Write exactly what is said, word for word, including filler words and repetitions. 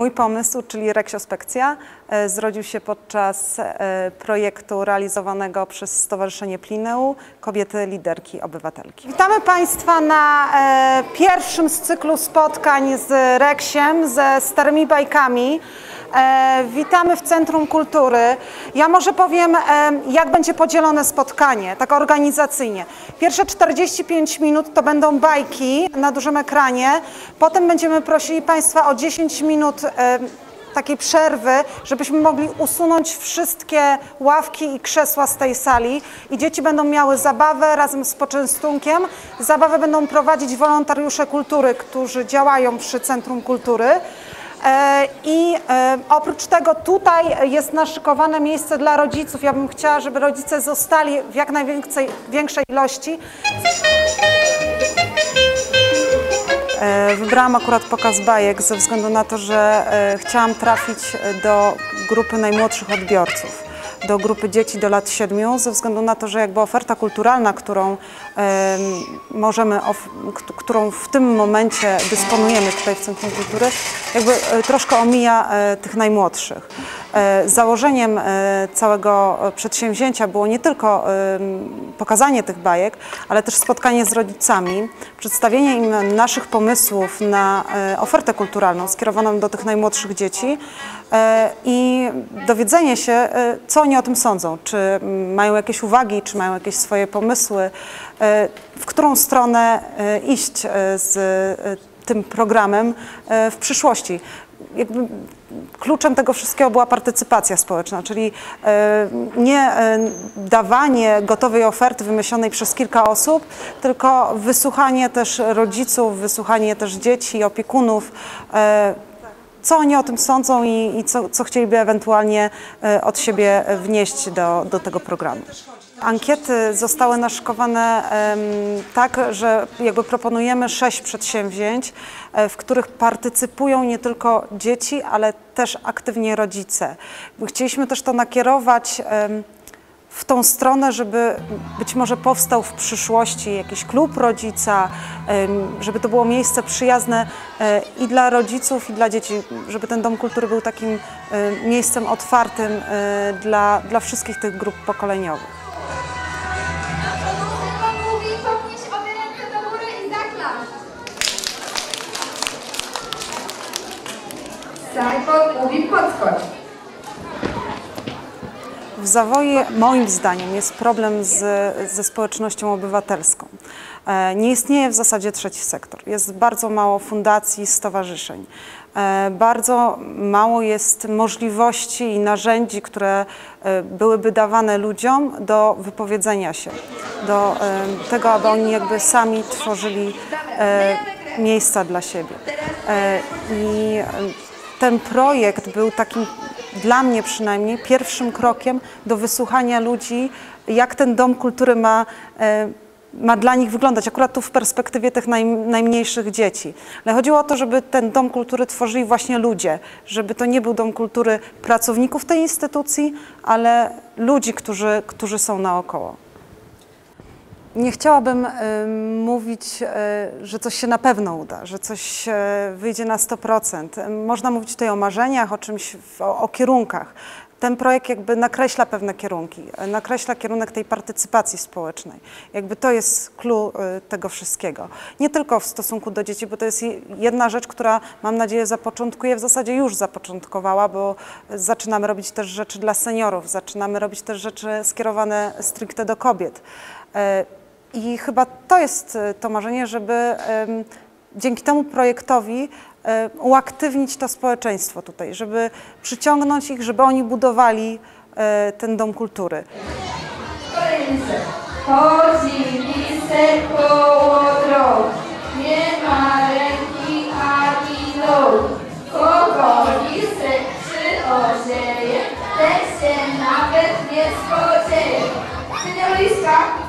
Mój pomysł, czyli Reksiospekcja, zrodził się podczas projektu realizowanego przez Stowarzyszenie Plineu Kobiety Liderki Obywatelki. Witamy Państwa na pierwszym z cyklu spotkań z Reksiem, ze starymi bajkami. Witamy w Centrum Kultury. Ja może powiem, jak będzie podzielone spotkanie, tak organizacyjnie. Pierwsze czterdzieści pięć minut to będą bajki na dużym ekranie. Potem będziemy prosili Państwa o dziesięć minut takiej przerwy, żebyśmy mogli usunąć wszystkie ławki i krzesła z tej sali i dzieci będą miały zabawę razem z poczęstunkiem. Zabawę będą prowadzić wolontariusze kultury, którzy działają przy Centrum Kultury. I oprócz tego tutaj jest naszykowane miejsce dla rodziców. Ja bym chciała, żeby rodzice zostali w jak największej większej ilości. Wybrałam akurat pokaz bajek ze względu na to, że chciałam trafić do grupy najmłodszych odbiorców, do grupy dzieci do lat siedmiu, ze względu na to, że jakby oferta kulturalna, którą e, możemy, of, którą w tym momencie dysponujemy tutaj w Centrum Kultury, jakby e, troszkę omija e, tych najmłodszych. E, założeniem e, całego przedsięwzięcia było nie tylko e, pokazanie tych bajek, ale też spotkanie z rodzicami, przedstawienie im naszych pomysłów na e, ofertę kulturalną skierowaną do tych najmłodszych dzieci e, i dowiedzenie się, e, co oni o tym sądzą, czy mają jakieś uwagi, czy mają jakieś swoje pomysły, w którą stronę iść z tym programem w przyszłości. Jakby kluczem tego wszystkiego była partycypacja społeczna, czyli nie dawanie gotowej oferty wymyślonej przez kilka osób, tylko wysłuchanie też rodziców, wysłuchanie też dzieci, opiekunów, co oni o tym sądzą i, i co, co chcieliby ewentualnie od siebie wnieść do, do tego programu. Ankiety zostały naszykowane um, tak, że jakby proponujemy sześć przedsięwzięć, w których partycypują nie tylko dzieci, ale też aktywnie rodzice. Chcieliśmy też to nakierować um, w tą stronę, żeby być może powstał w przyszłości jakiś klub rodzica, żeby to było miejsce przyjazne i dla rodziców, i dla dzieci, żeby ten Dom Kultury był takim miejscem otwartym dla, dla wszystkich tych grup pokoleniowych. Sajpot mówi podskocz. W Zawoji moim zdaniem jest problem z, ze społecznością obywatelską. Nie istnieje w zasadzie trzeci sektor. Jest bardzo mało fundacji, stowarzyszeń. Bardzo mało jest możliwości i narzędzi, które byłyby dawane ludziom do wypowiedzenia się, do tego, aby oni jakby sami tworzyli miejsca dla siebie. I ten projekt był takim, dla mnie przynajmniej, pierwszym krokiem do wysłuchania ludzi, jak ten Dom Kultury ma, ma dla nich wyglądać, akurat tu w perspektywie tych naj, najmniejszych dzieci. Ale chodziło o to, żeby ten Dom Kultury tworzyli właśnie ludzie, żeby to nie był Dom Kultury pracowników tej instytucji, ale ludzi, którzy, którzy są naokoło. Nie chciałabym y, mówić, y, że coś się na pewno uda, że coś y, wyjdzie na sto procent. Można mówić tutaj o marzeniach, o czymś, o, o kierunkach. Ten projekt jakby nakreśla pewne kierunki, nakreśla kierunek tej partycypacji społecznej. Jakby to jest clue y, tego wszystkiego. Nie tylko w stosunku do dzieci, bo to jest jedna rzecz, która, mam nadzieję, zapoczątkuje, w zasadzie już zapoczątkowała, bo zaczynamy robić też rzeczy dla seniorów, zaczynamy robić też rzeczy skierowane stricte do kobiet. Y, I chyba to jest to marzenie, żeby um, dzięki temu projektowi um, uaktywnić to społeczeństwo tutaj, żeby przyciągnąć ich, żeby oni budowali um, ten Dom Kultury. Kolejny set. Chodzi lisek koło drog, nie ma ręki ani nóg. Kogo lisek przyozieje, ten się nawet nie spodzieje. Synior Liska,